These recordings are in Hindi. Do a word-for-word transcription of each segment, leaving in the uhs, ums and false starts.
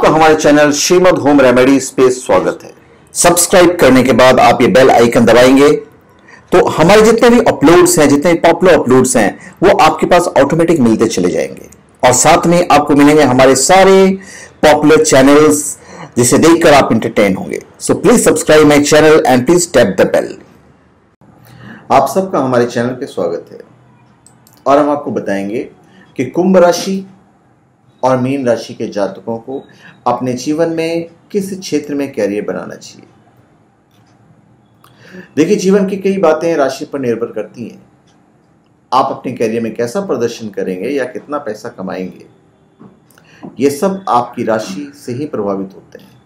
आपका हमारे चैनल श्रीमद होम रेमेडीज पे स्वागत है। सब्सक्राइब करने के बाद आप ये बेल आइकन दबाएंगे तो हमारे जितने भी अपलोड्स हैं, जितने भी पॉपुलर अपलोड्स हैं, वो आपके पास ऑटोमेटिक मिलते चले जाएंगे और साथ में आपको मिलेंगे हमारे सारे पॉपुलर चैनल्स जिसे देखकर आप एंटरटेन होंगे। So please subscribe my channel and please tap the bell. आप सबका हमारे चैनल पे स्वागत है और हम आपको बताएंगे कि कुंभ राशि और मीन राशि के जातकों को अपने जीवन में किस क्षेत्र में कैरियर बनाना चाहिए। देखिए, जीवन की कई बातें राशि पर निर्भर करती हैं। आप अपने कैरियर में कैसा प्रदर्शन करेंगे या कितना पैसा कमाएंगे, ये सब आपकी राशि से ही प्रभावित होते हैं।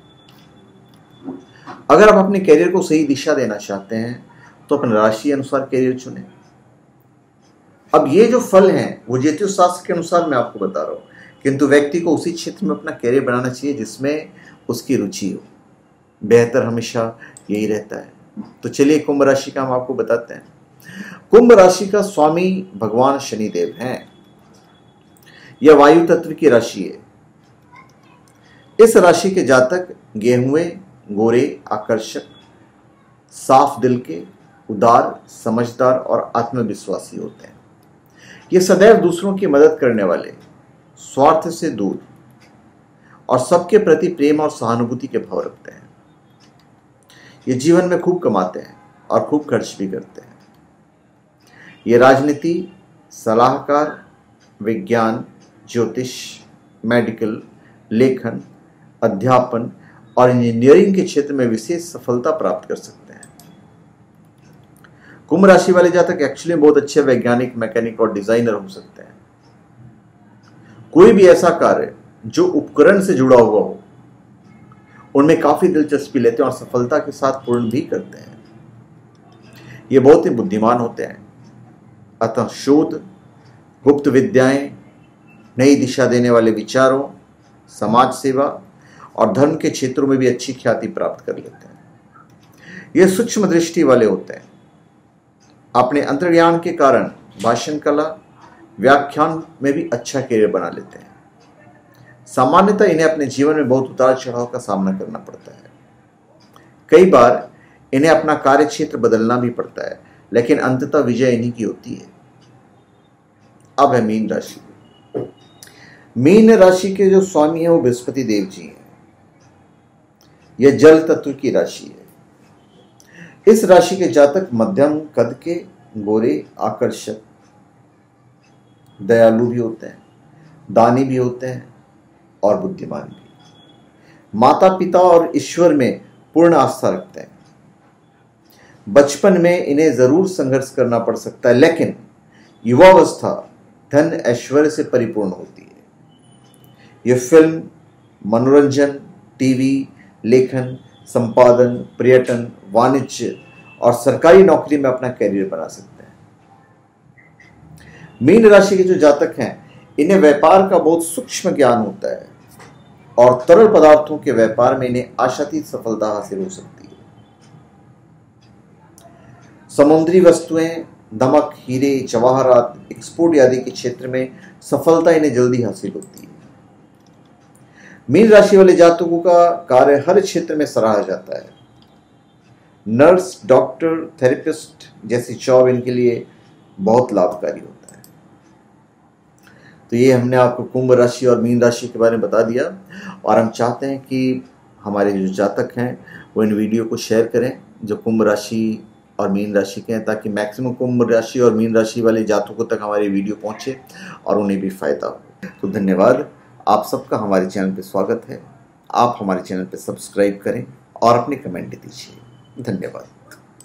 अगर आप अपने कैरियर को सही दिशा देना चाहते हैं तो अपने राशि अनुसार कैरियर चुनें। अब ये जो फल हैं वो ज्योतिष शास्त्र के अनुसार मैं आपको बता रहा हूं, किंतु व्यक्ति को उसी क्षेत्र में अपना कैरियर बनाना चाहिए जिसमें उसकी रुचि हो। बेहतर हमेशा यही रहता है। तो चलिए कुंभ राशि का हम आपको बताते हैं। कुंभ राशि का स्वामी भगवान शनिदेव हैं। यह वायु तत्व की राशि है। इस राशि के जातक गेहुए, गोरे, आकर्षक, साफ दिल के, उदार, समझदार और आत्मविश्वासी होते हैं। ये सदैव दूसरों की मदद करने वाले, स्वार्थ से दूर और सबके प्रति प्रेम और सहानुभूति के भाव रखते हैं। ये जीवन में खूब कमाते हैं और खूब खर्च भी करते हैं। ये राजनीति, सलाहकार, विज्ञान, ज्योतिष, मेडिकल, लेखन, अध्यापन और इंजीनियरिंग के क्षेत्र में विशेष सफलता प्राप्त कर सकते हैं। कुंभ राशि वाले जातक एक्चुअली बहुत अच्छे वैज्ञानिक, मैकेनिक और डिजाइनर हो सकते हैं। कोई भी ऐसा कार्य जो उपकरण से जुड़ा हुआ हो, उनमें काफी दिलचस्पी लेते हैं और सफलता के साथ पूर्ण भी करते हैं। ये बहुत ही बुद्धिमान होते हैं। अतः शोध, गुप्त विद्याएं, नई दिशा देने वाले विचारों, समाज सेवा और धर्म के क्षेत्रों में भी अच्छी ख्याति प्राप्त कर लेते हैं। ये सूक्ष्म दृष्टि वाले होते हैं। अपने अंतर्ज्ञान के कारण भाषण कला, व्याख्यान में भी अच्छा कैरियर बना लेते हैं। सामान्यतः इन्हें अपने जीवन में बहुत उतार चढ़ाव का सामना करना पड़ता है। कई बार इन्हें अपना कार्य क्षेत्र बदलना भी पड़ता है, लेकिन अंततः विजय इन्हीं की होती है। अब है मीन राशि। मीन राशि के जो स्वामी हैं वो बृहस्पति देव जी हैं। यह जल तत्व की राशि है। इस राशि के जातक मध्यम कद के, गोरे, आकर्षक, दयालु भी होते हैं, दानी भी होते हैं और बुद्धिमान भी। माता पिता और ईश्वर में पूर्ण आस्था रखते हैं। बचपन में इन्हें जरूर संघर्ष करना पड़ सकता है, लेकिन युवावस्था धन ऐश्वर्य से परिपूर्ण होती है। ये फिल्म, मनोरंजन, टीवी, लेखन, संपादन, पर्यटन, वाणिज्य और सरकारी नौकरी में अपना कैरियर बना सकते हैं। मीन राशि के जो जातक हैं, इन्हें व्यापार का बहुत सूक्ष्म ज्ञान होता है और तरल पदार्थों के व्यापार में इन्हें आशातीत सफलता हासिल हो सकती है। समुद्री वस्तुएं, नमक, हीरे, जवाहरात, एक्सपोर्ट आदि के क्षेत्र में सफलता इन्हें जल्दी हासिल होती है। मीन राशि वाले जातकों का कार्य हर क्षेत्र में सराहा जाता है। नर्स, डॉक्टर, थेरेपिस्ट जैसी जॉब इनके लिए बहुत लाभकारी होता है। तो ये हमने आपको कुंभ राशि और मीन राशि के बारे में बता दिया और हम चाहते हैं कि हमारे जो जातक हैं वो इन वीडियो को शेयर करें जो कुंभ राशि और मीन राशि के हैं, ताकि मैक्सिमम कुंभ राशि और मीन राशि वाले जातकों तक हमारी वीडियो पहुंचे और उन्हें भी फायदा हो। तो धन्यवाद। आप सबका हमारे चैनल पे स्वागत है। आप हमारे चैनल पे सब्सक्राइब करें और अपने कमेंट दीजिए। धन्यवाद।